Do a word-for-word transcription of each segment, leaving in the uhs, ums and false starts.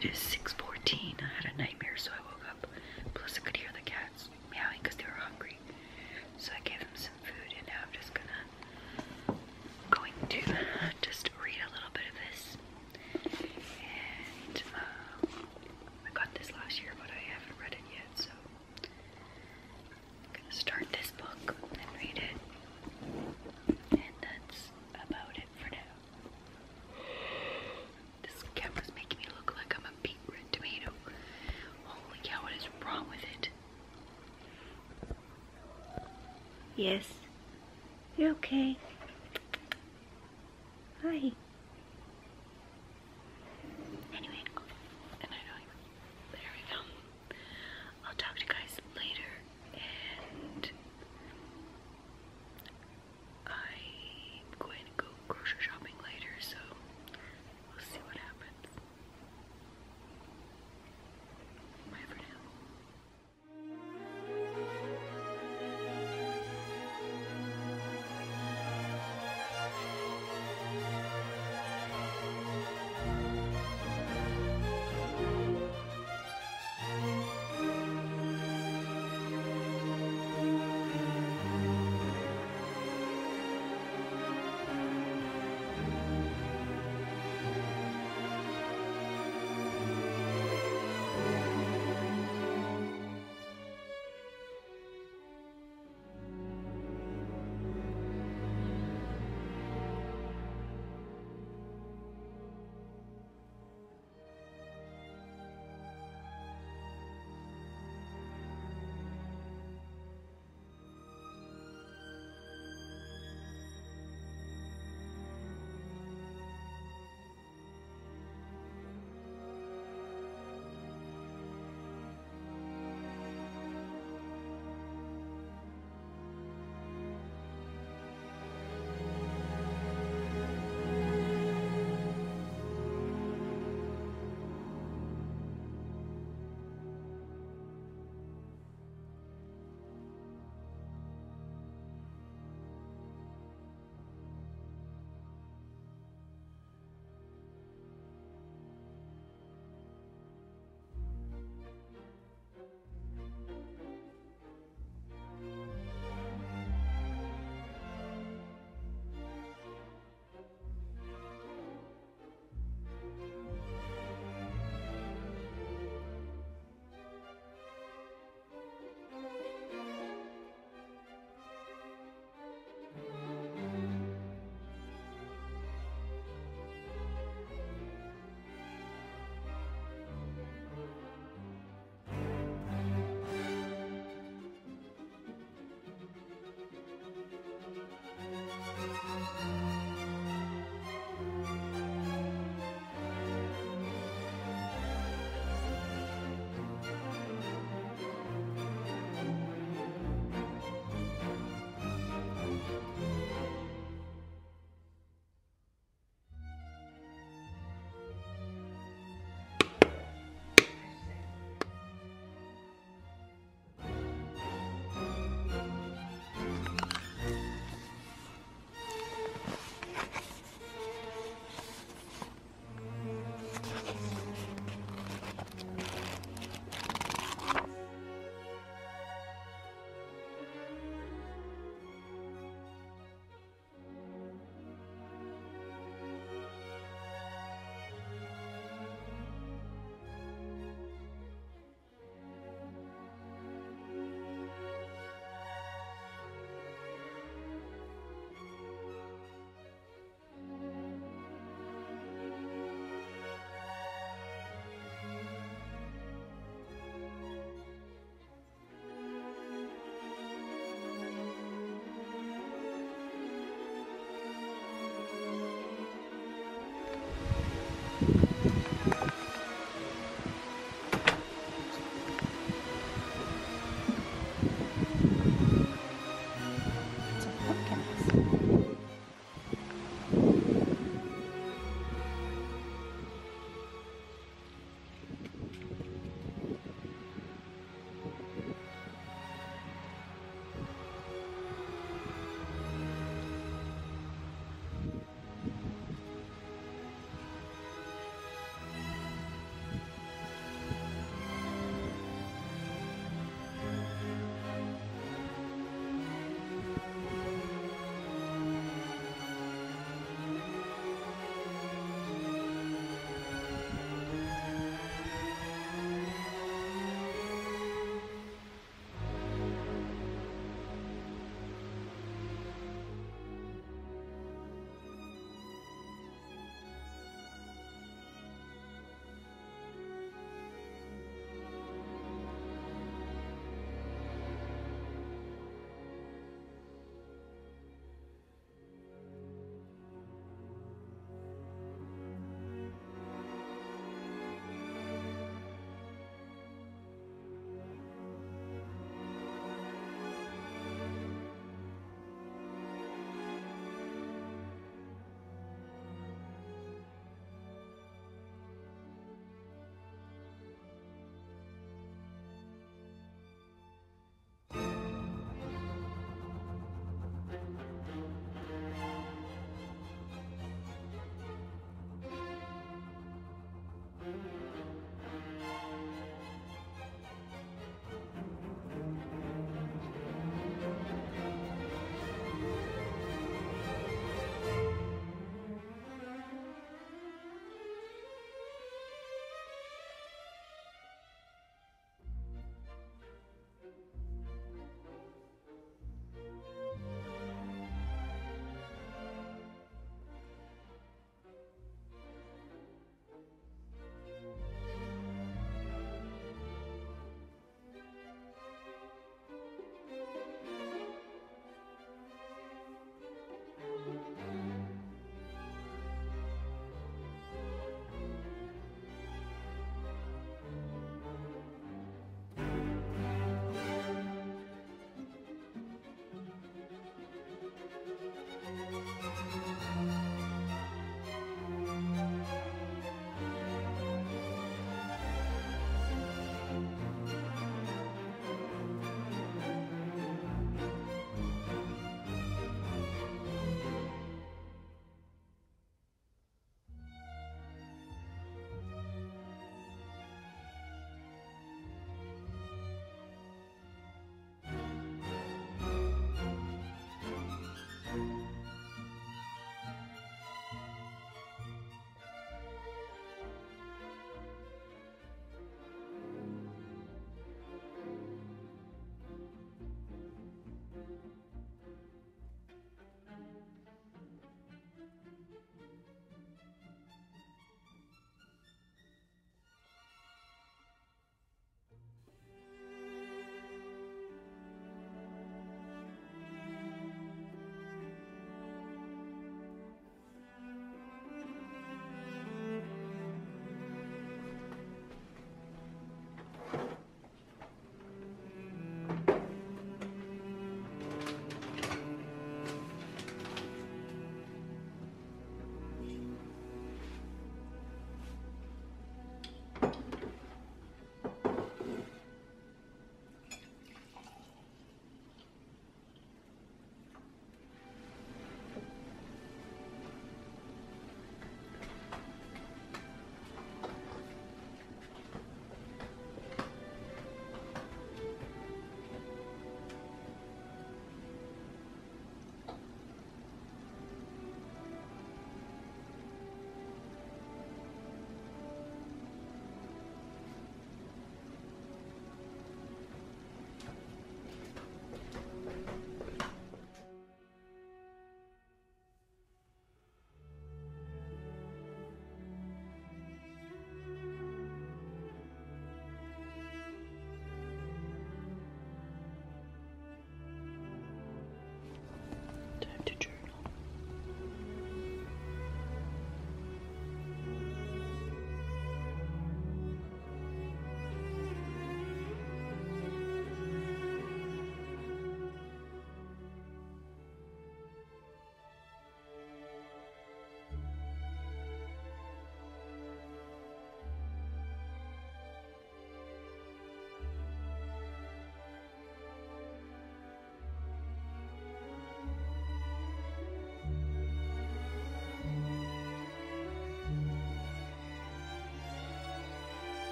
It is six fourteen. I had a nightmare, so I woke up. Plus, I could hear the cats meowing because they were hungry. So I gave them some food, and now I'm just gonna going to just read a little bit of this. And uh, I got this last year, but I haven't read it yet, so I'm gonna start this book and read it. And that's about it for now. This camera's making me look like I'm a beet red tomato. Holy cow, what is wrong with it? Yes. You're okay. Hi. Anyway, and I know, there we go. I'll talk to you guys later, and I'm going to go grocery shopping later, so we'll see what happens. Bye for now.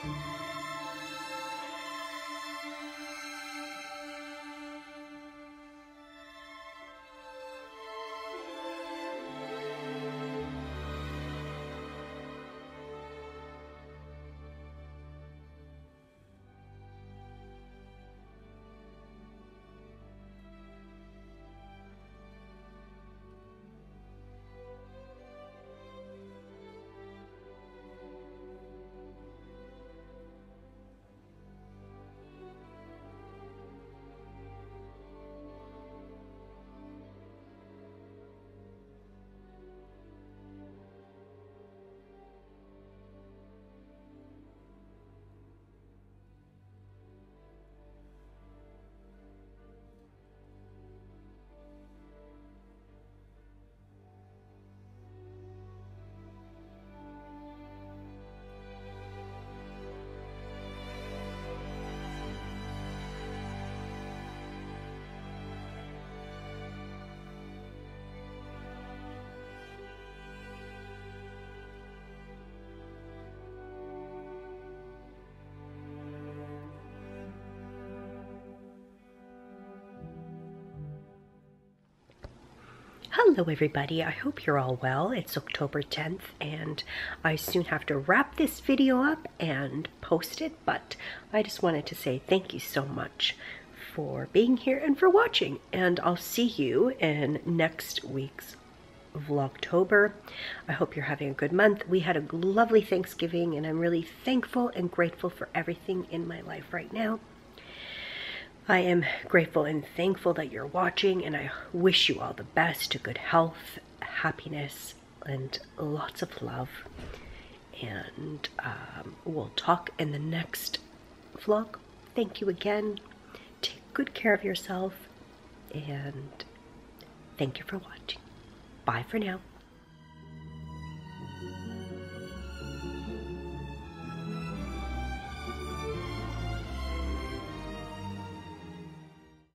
Hello everybody, I hope you're all well. It's October tenth and I soon have to wrap this video up and post it, but I just wanted to say thank you so much for being here and for watching, and I'll see you in next week's Vlogtober. I hope you're having a good month. We had a lovely Thanksgiving and I'm really thankful and grateful for everything in my life right now. I am grateful and thankful that you're watching, and I wish you all the best, good health, happiness, and lots of love. And um, we'll talk in the next vlog. Thank you again. Take good care of yourself, and thank you for watching. Bye for now.